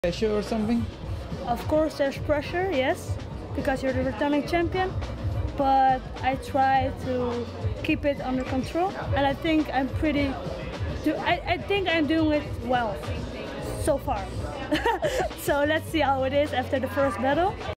Pressure or something? Of course there's pressure, yes, because you're the returning champion, but I try to keep it under control, and I think I'm doing it well so far. So let's see how it is after the first battle.